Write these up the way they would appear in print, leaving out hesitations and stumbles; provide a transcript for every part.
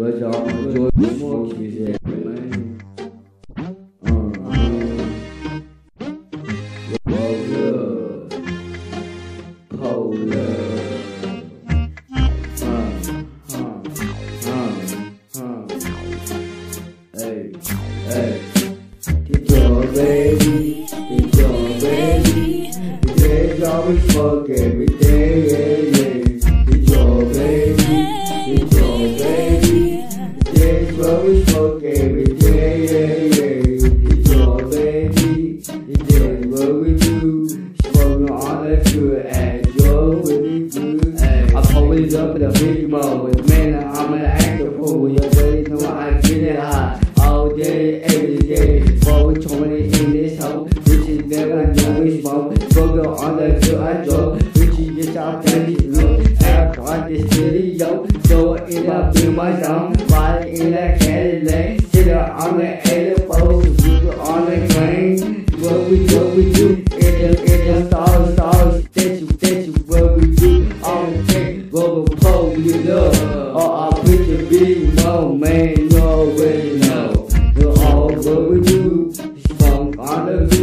Cause y'all enjoy more shit, man. Hold up. Hey, hey. Get your baby, get your baby. There's always fuck every day, yeah, yeah. Get your baby, get your baby. There's always fuck every day, yeah, yeah. Get your baby, that's what we do. Smoking all that good ass, yo, really good. I'm always up in the big mode, man, I'm an actor fool. You already know I get it high. All day, every day, 420 in this hoe. Bitches never know we smoke. Smoking on the good I drove. Bitches get out plenty look. Act on this video. Throw it up in my zone. Ride in that Cadillac. Sit on the 84. Super on the train. What we do. In the stars. That you, what we do. On the tank, rubber pole, you know. Oh, I'll put your big mo, man. You already know. What we do, smoke on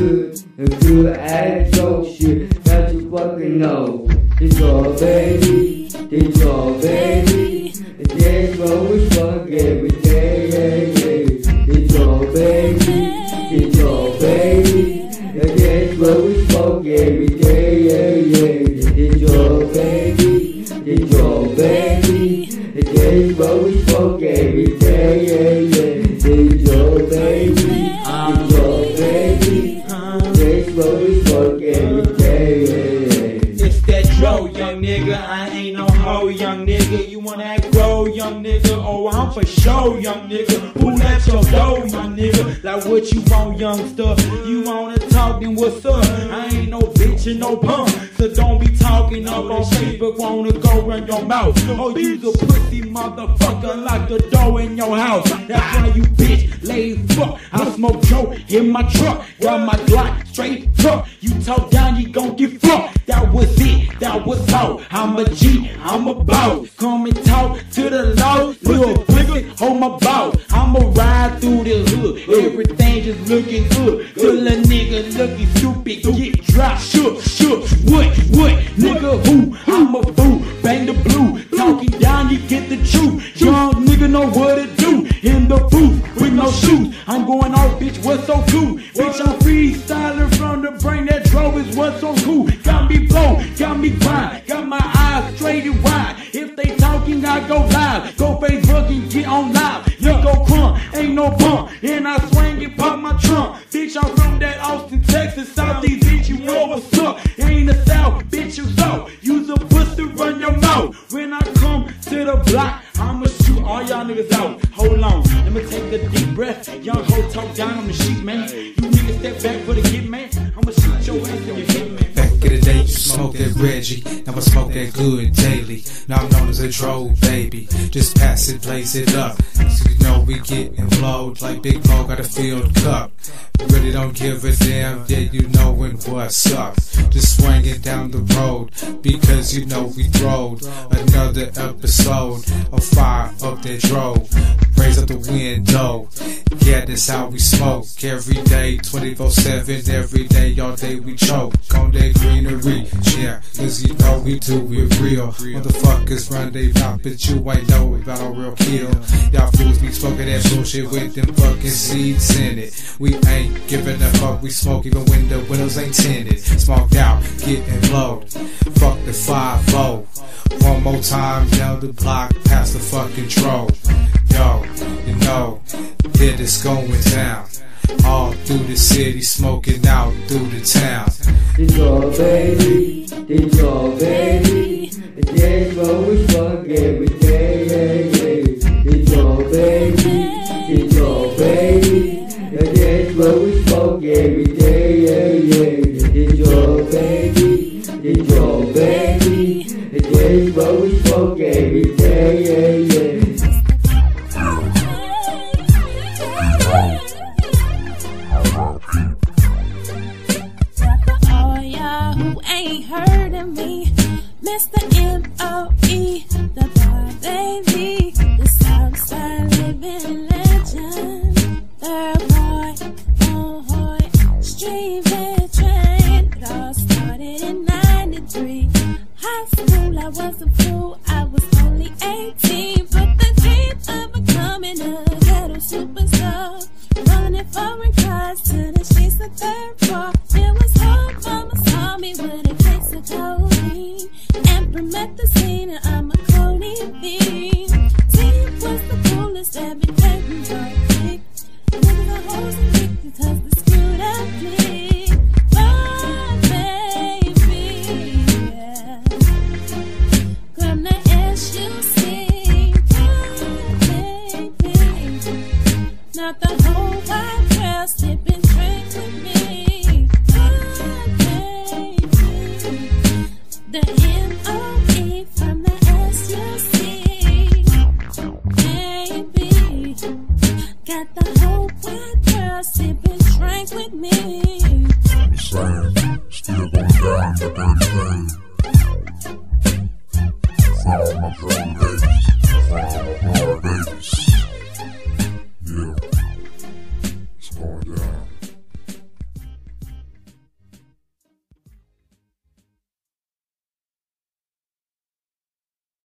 the good ass dope shit that you fucking know. It's your baby, it's your baby. That's what we fuck every day, yeah, yeah. It's your baby, it's your baby. That's what we fuck every day, yeah, yeah. It's your baby, it's your baby. That's what we fuck every day, yeah, yeah. It's your baby, it's your baby. That's what we fuck every day, yeah. It's that dro, young nigga. I ain't no hoe, young nigga. You wanna act grow, young nigga? Oh, I'm for sure, young nigga. Who let your dough, young nigga? Like what you want, youngster? You wanna talk, then what's up? I ain't no bitch and no punk, so don't be talking up on Facebook. Wanna go run your mouth? Oh, you's a pussy motherfucker, lock the door in your house. That's why you bitch laid fuck. I smoke Joe in my truck, got my Glock straight truck. You talk down, you gon' get fucked. That was it, that was all. I'm a G, I'm a boss. Come and talk to the law, little pussy, hold my boss. I'ma ride through the hood, everything just looking good. Till a nigga looking stupid, get dropped, shook. What, nigga who? I'm a fool, bang the blue. Talking down, you get the truth. Young nigga know what to do. In the booth, with no shoes. I'm going off, bitch, what's so cool? Bitch, I'm freestyling from the brain. That drove is what's so cool. Got me blow, got me grind. Got my eyes straight and wide. If they talking, I go live. Go Facebook and get on live. You go crunk, ain't no bump. And I swing and pop my trunk. Bitch, I'm from that Austin, Texas. Southeast, bitch, you know what's up. Ain't the South, bitch, you so. Use a pussy, run your mouth. When I come to the block, I'ma shoot all y'all niggas out. Hold on, let me take a deep breath. Young ho talk down on the sheet, man. You niggas step back for the get, man. I'ma shoot your ass in your head, man. Back in the day, you smoked that Reggie. Now I smoke that good daily. Now I'm known as a dro baby. Just pass it, blaze it up. So you know we getting flowed like Big Mo got a field cup. Really don't give a damn, yeah, you knowin' what's up. Just swinging down the road because you know we throwed another episode of Fire Up That Dro. Raise up the window, yeah, that's how we smoke. Every day, 24/7, every day, all day we choke on that greenery, yeah, cause you know we do it real. Motherfuckers run they mouth, but you ain't know about a real kill. Y'all fools be smoking that bullshit with them fucking seeds in it. We ain't giving a fuck, we smoke even when the windows ain't tinted. Smoked out, getting blowed, fuck the 5-0. One more time down the block, past the fucking dro. Yo, you know that it's going down. All through the city, smoking out through the town. It's your baby, it's your baby. That's what we fuck every day, yeah, yeah. It's your baby, it's your baby. That's what we fuck every day, yeah, yeah. It's your baby, it's your baby. That's what we fuck every day, yeah, yeah. Ain't heard of me, Mr. M.O.E. the bar baby, the Southside I was a fool, I was only 18. But the dream of becoming a ghetto superstar, running foreign cars to the streets of third floor. It was hard, mama saw me with a case of codeine and promethazine, and I'm a codeine fiend. Team was the coolest that became so big. Niggas are hoes and dick because the screwed up click. Oh, baby, yeah. Grab the SUC. Oh, baby. Not the whole wide world sipping drink with me. Oh, baby. The MOE from the SUC. Baby. Got the whole wide world sipping drink with me. I'm saying, still going down the 30 days. For all my girl ladies, for all my